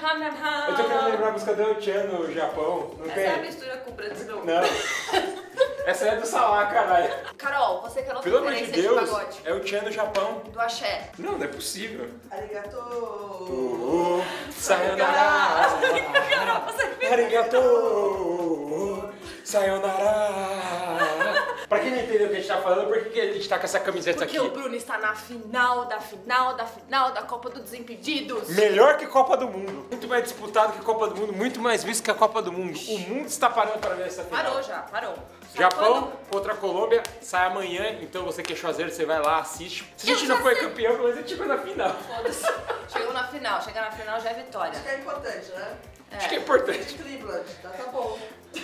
Eu tô querendo lembrar a música do El-chan no Japão. Não Essa tem? é a mistura com o Brasil. Não. Essa é do Salah, caralho. Carol, você que é a nossa Pelo amor de referência de Deus, pagode. é o El-chan no Japão. Do axé. Não, não é possível. Arigato. Sayonara. Você Arigato. Sayonara. Pra quem não entendeu o que a gente tá falando, por que a gente tá com essa camiseta Porque aqui? o Bruno está na final da Copa do Desimpedidos. Melhor que Copa do Mundo. Muito mais disputado que a Copa do Mundo, muito mais visto que a Copa do Mundo. O mundo está parando para ver essa final. Parou já, parou. Japão contra a Colômbia sai amanhã, então você que é choseiro, você vai lá, assiste. Se a gente não foi campeão, pelo menos a gente chegou na final. Foda-se. Chegou na final, chegar na final já é vitória. Acho que é importante, né? Acho que é importante. Cleveland, tá bom.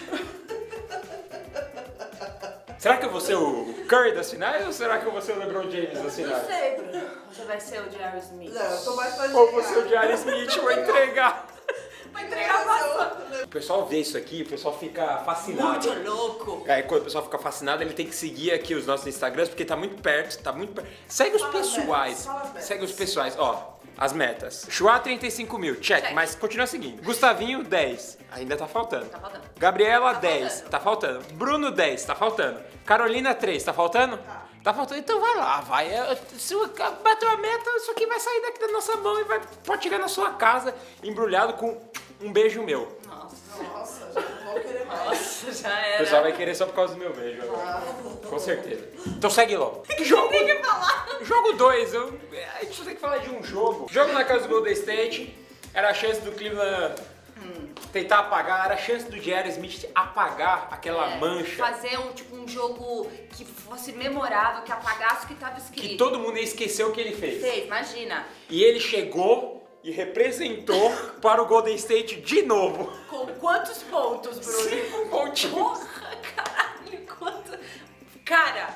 Será que eu vou ser o Curry das finais ou será que eu vou ser o LeBron James das Não finais? sei, Bruno. Você vai ser o J.R. Smith. Não, eu tô mais pra Ou vou ser o J.R. Smith, vou entregar. Vai entregar a maçã. O pessoal vê isso aqui, o pessoal fica fascinado. Muito louco. Aí quando o pessoal fica fascinado, ele tem que seguir aqui os nossos Instagrams, porque tá muito perto, tá muito perto. Segue os Fala as pessoais, metas, fala as metas. segue os pessoais, ó. As metas. Chua 35 mil, check, mas continua seguindo. Gustavinho 10, ainda tá faltando. Tá faltando. Gabriela Tá 10, faltando. tá faltando. Bruno 10, tá faltando. Carolina 3, tá faltando? Tá faltando, então vai lá, vai. Se bateu a meta, isso aqui vai sair daqui da nossa mão e pode chegar na sua casa embrulhado com um beijo meu. Nossa, já não vou querer mais. Nossa, já O era. pessoal vai querer só por causa do meu beijo agora. Com certeza. Então segue logo. Jogo, Tem que falar. jogo 2, a gente só tem que falar de um jogo. Jogo na casa do Golden State, era a chance do Cleveland tentar apagar, era a chance do J.R. Smith apagar aquela mancha Fazer um jogo que fosse memorável, que apagasse o que tava escrito. que todo mundo ia esquecer o que ele fez. Fez, imagina. E ele chegou e representou para o Golden State de novo. Com quantos pontos, Bruno? 5 pontinhos. Porra, caralho, quanto... Cara,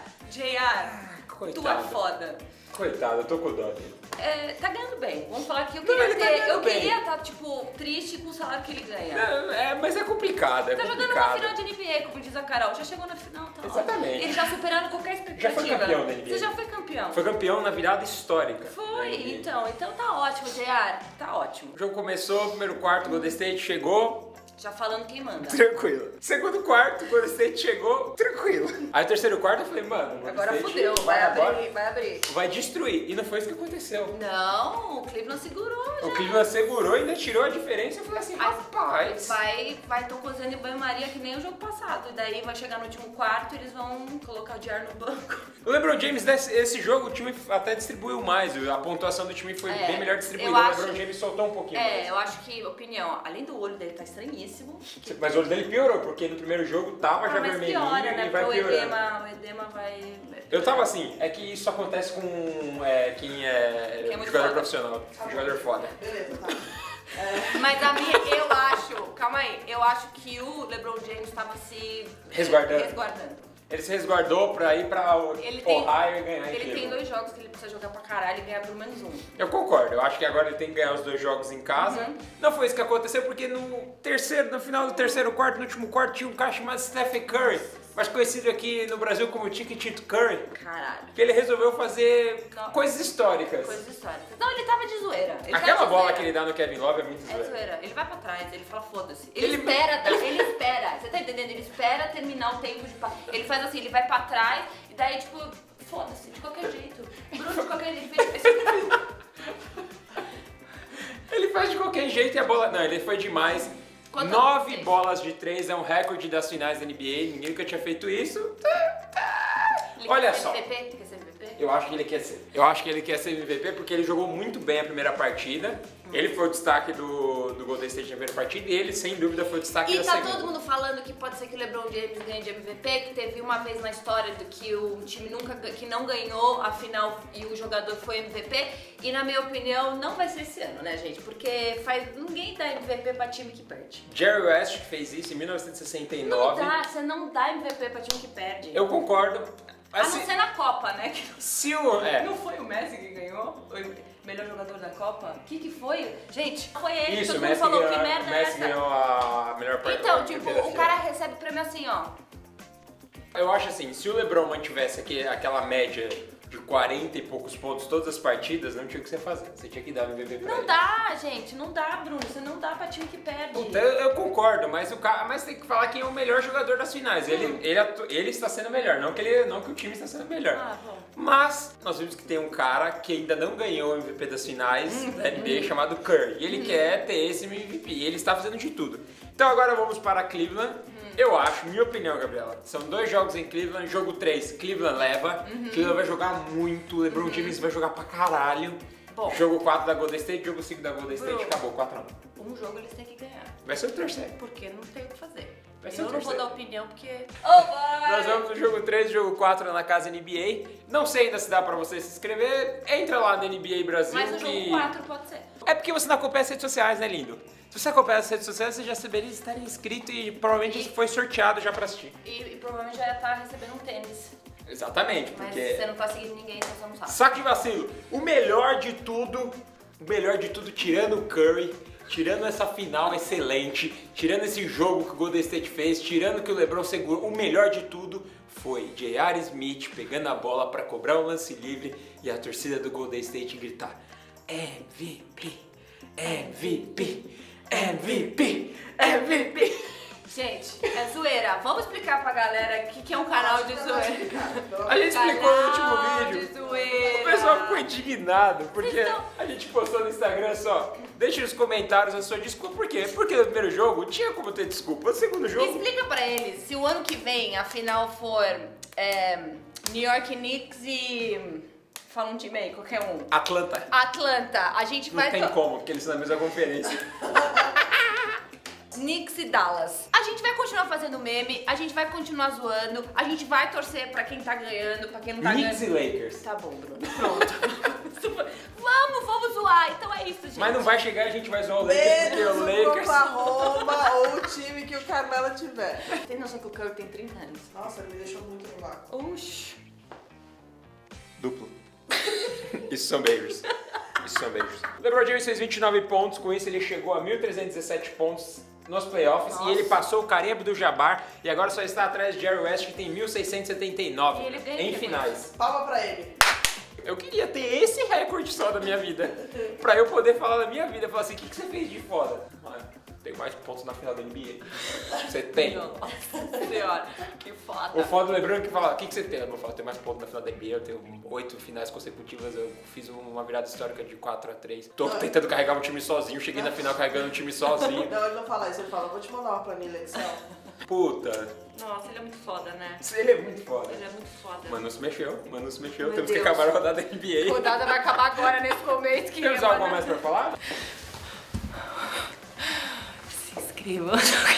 JR, tu é Coitado. foda. Coitado, eu tô com dó dele. É, tá ganhando bem. Vamos falar que eu Não, queria ele tá ter. ganhando Eu bem. queria estar, tipo, triste com o salário que ele ganha. Mas é complicado, é Tá jogando complicado. uma final de NBA, como diz a Carol. Já chegou na final, tá Exatamente. ótimo. Ele já superando qualquer expectativa. Já foi campeão da NBA. Você já foi campeão. Foi campeão na virada histórica. Foi, da NBA. então tá ótimo, JR. Tá ótimo. O jogo começou, primeiro quarto, Golden State chegou, Já falando quem manda. tranquilo. Segundo quarto, Golden State chegou, tranquilo. Aí terceiro quarto eu falei, mano, Golden Agora State fudeu, vai agora, abrir, vai abrir. vai destruir. E não foi isso que aconteceu. Não, o Cleveland segurou já. O Cleveland segurou e ainda tirou a diferença. Eu falei assim, rapaz. Vai tocando em banho-maria que nem o jogo passado. E daí vai chegar no último quarto e eles vão colocar o J.R. no banco. O LeBron James, esse jogo, o time até distribuiu mais. A pontuação do time foi bem melhor distribuída. eu O acho- LeBron James soltou um pouquinho mais. Eu acho que, opinião, além do olho dele tá estranhíssimo. Mas o olho dele piorou, porque no primeiro jogo tava já Mas vermelhinho piora, né? e vai Porque piorando. o edema vai... Eu tava assim, é que isso acontece com quem é Quem é muito jogador foda. profissional, jogador foda. Beleza, tá. Mas a minha, eu acho, calma aí, eu acho que o LeBron James tava se Resguardando. Ele se resguardou pra ir pra Ohio e ganhar em Ele tem Cleveland. 2 jogos que ele precisa jogar pra caralho e ganhar pelo menos um. Eu concordo, eu acho que agora ele tem que ganhar os 2 jogos em casa. Uhum. Não foi isso que aconteceu, porque no final do terceiro quarto, no último quarto, tinha um cara chamado Stephen Curry, mais conhecido aqui no Brasil como Tito Curry, Caralho. que ele resolveu fazer Não. coisas históricas. Coisas históricas. Não, ele tava de zoeira. Ele tá Aquela de bola zoeira. que ele dá no Kevin Love é muito É zoeira. zoeira. Ele vai pra trás, ele fala foda-se. Ele- Ele espera. Você tá entendendo? Ele espera terminar o tempo de... Ele faz assim, ele vai pra trás e daí, tipo, foda-se, de qualquer jeito. Bruno, de qualquer jeito, ele fez... Ele faz de qualquer jeito e a bola... Não, ele foi demais. Quanto 9 fez? bolas de 3 é um recorde das finais da NBA. Ninguém nunca tinha feito isso. Ele Olha quer ser só. MVP? Ele quer ser MVP? Eu acho que ele quer ser. Eu acho que ele quer ser MVP porque ele jogou muito bem a primeira partida. Ele foi o destaque do Golden State na primeira partida e ele, sem dúvida, foi o destaque E da tá segunda. todo mundo falando que pode ser que o LeBron James ganhe de MVP, que teve uma vez na história do que o time que não ganhou a final e o jogador foi MVP. E na minha opinião, não vai ser esse ano, né, gente? Porque ninguém dá MVP pra time que perde. Jerry West fez isso em Não 1969. dá, você não dá MVP pra time que perde. Eu concordo. A Assim, não ser na Copa, né? se o... Não foi o Messi que ganhou? O melhor jogador da Copa? O que foi? Gente, foi ele. Isso, Todo o mundo Messi, falou ganhou, que merda o é Messi essa? ganhou a melhor partida. Então, tipo, o cara recebe prêmio assim, ó. Eu acho assim, se o LeBron mantivesse aquela média de 40 e poucos pontos todas as partidas, não tinha o que você fazer. Você tinha que dar o MVP pra ele. Não dá, gente, não dá, Bruno. Você não dá pra time que perde. Puta, eu concordo, mas mas tem que falar quem é o melhor jogador das finais. Ele está sendo melhor, não que o time está sendo melhor. Ah, bom. Mas nós vimos que tem um cara que ainda não ganhou o MVP das finais da NBA chamado Curry. E ele quer ter esse MVP. E ele está fazendo de tudo. Então agora vamos para Cleveland. Eu acho, minha opinião, Gabriela, são 2 jogos em Cleveland, jogo 3, Cleveland leva. Cleveland vai jogar muito, LeBron James vai jogar pra caralho. Bom. Jogo 4 da Golden State, jogo 5 da Golden State, Bro. acabou, 4-1. Um jogo eles têm que ganhar. Vai ser o terceiro. Porque não tem o que fazer. Vai ser Eu o não vou terceiro. dar opinião porque... Oh, Nós vamos no jogo 3, jogo 4 na casa NBA. Não sei ainda se dá pra você se inscrever. Entra lá no NBA Brasil. Mas no que... jogo 4 pode ser. É porque você não acompanha as redes sociais, né, lindo? Se você acompanha as redes sociais, você já saberia estar inscrito e provavelmente foi sorteado já pra assistir. E provavelmente já tá recebendo um tênis. Exatamente, Mas porque... você não tá seguindo ninguém, então você não sabe. Saco de vacilo. O melhor de tudo, tirando o Curry, tirando essa final excelente, tirando esse jogo que o Golden State fez, tirando que o LeBron segurou, o melhor de tudo foi J.R. Smith pegando a bola pra cobrar um lance livre e a torcida do Golden State gritar MVP, MVP, MVP, MVP. Gente, é zoeira. Vamos explicar pra galera o que é um canal de zoeira. A gente explicou no último Canal vídeo. de zoeira. O pessoal ficou indignado, porque Vocês estão- a gente postou no Instagram só. Deixe nos comentários a sua desculpa. Por quê? Porque no primeiro jogo tinha como ter desculpa. No segundo jogo... Explica pra eles, se o ano que vem a final for New York Knicks e... Fala um time aí, qualquer um. Atlanta. Atlanta, a gente Não vai... tem como, porque eles estão na mesma conferência. Knicks e Dallas. A gente vai continuar fazendo meme, a gente vai continuar zoando, a gente vai torcer pra quem tá ganhando, pra quem não tá Knicks e ganhando. Lakers. Tá bom, Bruno. Pronto. vamos zoar. Então é isso, gente. Mas não vai chegar e a gente vai zoar o Lakers, porque Menos o o Lakers... Oklahoma ou o time que o Carmelo tiver. Tem noção que o Curry tem 30 anos? Nossa, ele me deixou muito no vácuo. Oxi. Duplo. Isso são beijos. LeBron James fez 29 pontos, com isso ele chegou a 1.317 pontos nos playoffs. Nossa. E ele passou o Kareem Abdul-Jabbar e agora só está atrás de Jerry West, que tem 1.679 E ele ganha em depois. finais. Palma pra ele. Eu queria ter esse recorde só da minha vida, pra eu poder falar da minha vida, falar assim, o que você fez de foda? Mano, tem mais pontos na final da NBA. Você tem. Nossa senhora, que foda. O foda do LeBron que fala, o que você tem? Eu falo, tem mais pontos na final da NBA, eu tenho 8 finais consecutivas, eu fiz uma virada histórica de 4-3. Tô tentando carregar um time sozinho, cheguei na final carregando um time sozinho. Não, ele não fala isso, ele fala, vou te mandar uma planilha Excel. Puta, Nossa, ele é muito foda, né? ele é muito foda. Ele é muito foda. Mano, se mexeu, Meu temos que Deus. acabar a rodada da A NBA. rodada vai acabar agora, nesse momento. Que Temos algo mais pra falar? Se inscreva.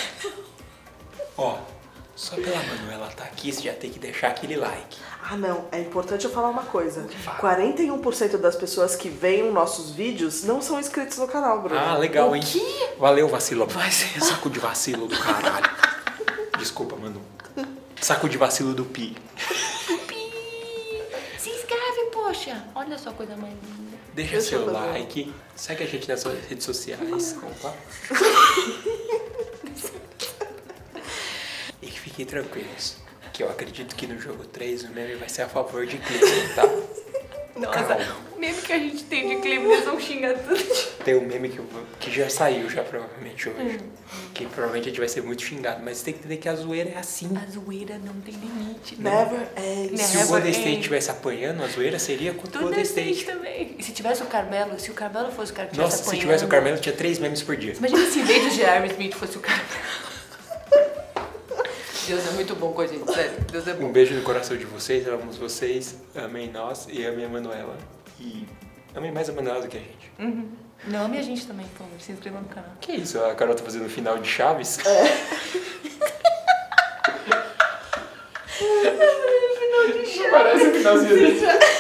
Ó, só pela Manuela tá aqui, você já tem que deixar aquele like. Ah não, é importante eu falar uma coisa. Fala. 41% das pessoas que veem nossos vídeos não são inscritos no canal, Bruno. Ah, legal, O hein? quê? Valeu, vacilo. Vai ser saco de vacilo do caralho. Desculpa, Manu. Saco de vacilo do Pi. Se inscreve, poxa. Olha só a coisa mais linda. Deixa Deixa seu eu ver. like, segue a gente nas suas redes sociais. Opa. E fiquem tranquilos, que eu acredito que no jogo 3 o meme vai ser a favor de Cleveland, tá? Nossa, Calma. o meme que a gente tem de Cleveland, eles vão xingar tudo. Tem um meme que já saiu já provavelmente hoje. Que provavelmente a gente vai ser muito xingado, mas tem que entender que a zoeira é assim. A zoeira não tem limite. Never ends. Se o Never Golden State end. estivesse apanhando, a zoeira seria contra o Tudo Golden é gente State. também. E se tivesse o Carmelo, se o Carmelo fosse o cara que Nossa, tivesse se apanhando... tivesse o Carmelo, tinha 3 memes por dia. Imagina se em vez do J.R. Smith fosse o Carmelo. Deus é muito bom com a gente, sério. Deus é bom. Um beijo no coração de vocês, amamos vocês, amem nós e amem a Manuela. E amem mais a Manuela do que a gente. Não, ame a gente também, por favor. Se inscreva no canal. Que isso? A Carol tá fazendo o final de Chaves? Parece o finalzinho desse.